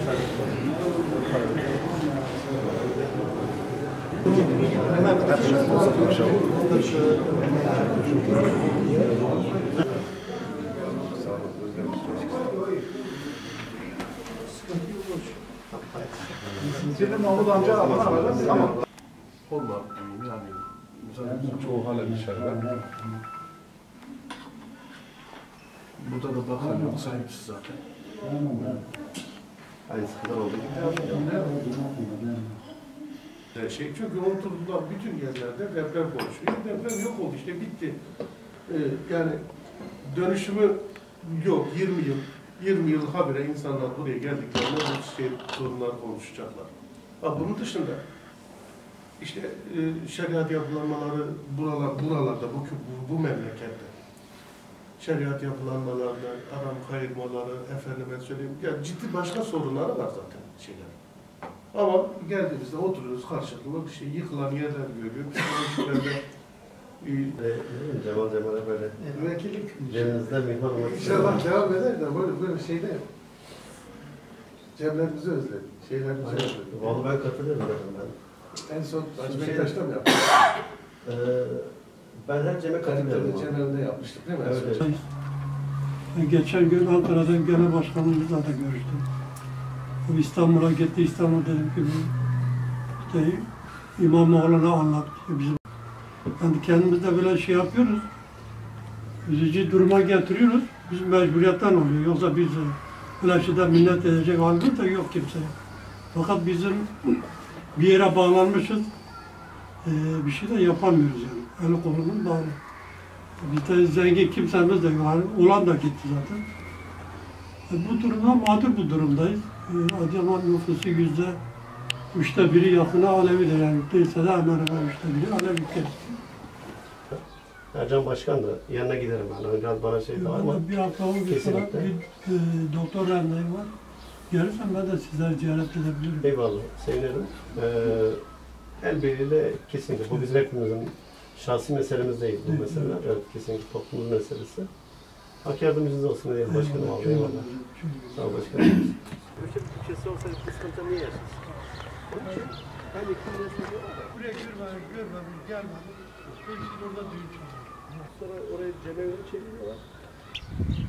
Senin Mahmut amca aman aradım ama onlar yani çoğu hala içeride. Burada da bakan yok, sahipsiz zaten. Aynısından oldu. Çünkü oturdular bütün yerlerde deprem konuşuyor. Deprem yok oldu işte bitti. Yani dönüşümü yok 20 yıl habire insanlar buraya geldiklerinde bu sorunlar konuşacaklar. Bunun dışında işte şeriat yapılanmaları buralarda bu memlekette şeriat yapılanmalarda adam kayırmaları efendime söyleyeyim ya ciddi başka sorunları var zaten şeyler. Ama geldiğimizde oturuyoruz karşılıklı bir şey yıkılan yerler görüyoruz. Cemal'e böyle Vekillik cebinizde mihman olmak İnşallah devam eder de böyle şeyde ceblerimizi özledik, şeylerimizi özledik. Vallahi ben katılıyorum ben. En son Hacı Bektaş'ta mı yaptık? Ben her ceme katılıyorum. Cenel'de yapmıştık değil mi? Evet. Geçen gün Ankara'dan genel başkanımızla da görüştüm. O İstanbul'a gitti, İstanbul dedim ki işte İmamoğlu'na anlattı bizim. Yani kendimiz de böyle şey yapıyoruz. Üzücü duruma getiriyoruz. Biz mecburiyetten oluyor. Yoksa biz böyle şeyden minnet edecek halimiz de yok kimseye. Fakat bizim bir yere bağlanmışız. Bir şey de yapamıyoruz yani. Eli kolunun bağlı. Bir de zengin kimsemiz de var. Olan da gitti zaten. Bu durumda mağdur bu durumdayız. Adıyaman nüfusu %3'te 1'i yakını Alevidir yani. Değilse de hemen hemen 3'te 1'i Alevi kesin. Ercan Başkan da yanına giderim ben. Önce bana şey de ama Bir hafta sonra bir doktor randevu var. Gelirsem ben de sizleri ziyaret edebilirim. eyvallah, sevinirim. El birliğiyle kesinlikle. Bu bizim hepimizin şahsi meselemiz değil bu meseleler. Evet, kesinlikle toplumun meselesi. Hak yardımcınız olsun diyelim başkanım abi. Eyvallah. Sağ ol başkanım. Ölçek bütçesi olsaydı bu sıkıntı niye yaşarsın? Ben Buraya görmemiş, gelmemiş. Orada düğün çalıyor. Sonra oraya cemevi çeviriyorlar.